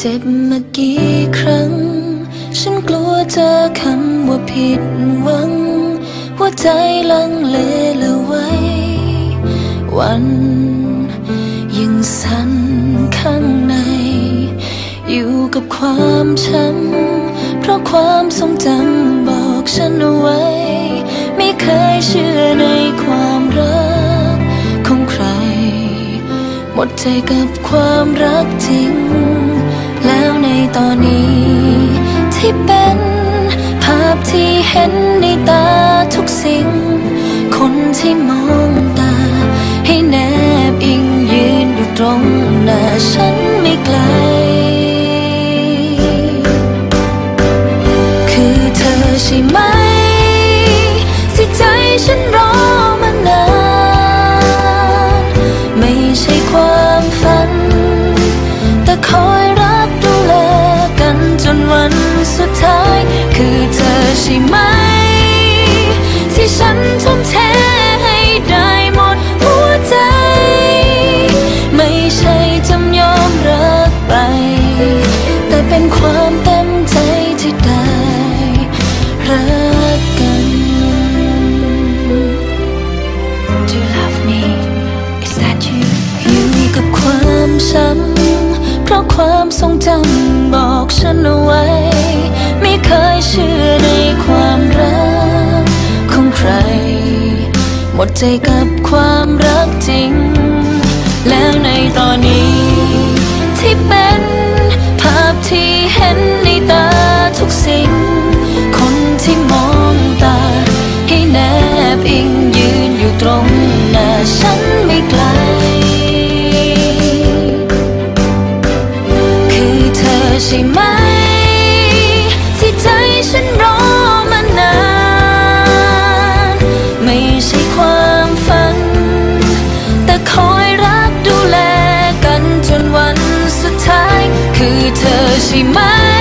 เจ็บมากี่ครั้งฉันกลัวเจอคำว่าผิดหวังหัวใจลังเลละไว้วันยังสั่นข้างในอยู่กับความช้ำเพราะความทรงจำบอกฉันเอาไว้ไม่เคยเชื่อในความรักของใครหมดใจกับความรักจริงแล้วในตอนนี้ที่เป็นภาพที่เห็นในตาทุกสิ่งคนที่มองตาให้แนบอิงยืนอยู่ตรงหน้าฉันไม่ไกลคือเธอใช่ไหมที่ใจฉันรอมานานไม่ใช่ความฝันแต่คอยรักดูแลกันจนวันสุดท้ายคือเธอใช่ไหมที่ฉันทุ่มเทให้ได้หมดหัวใจไม่ใช่จำยอมรักไปแต่เป็นความเต็มใจที่ได้รักกัน Do you love me? Is that you? อยู่กับความช้ำเพราะความทรงจำบอกฉันเอาไว้ไม่เคยเชื่อในความรักของใครหมดใจกับความรักจริงแล้วในตอนนี้ที่เป็นภาพที่เห็นในตาทุกสิ่งคนที่มองตาให้แนบอิงยืนอยู่ตรงหน้าฉันไม่ไกลคือเธอใช่ไหมที่ใจฉันรอมานานไม่ใช่ความฝันแต่คอยรักดูแลกันจนวันสุดท้ายคือเธอใช่ไหม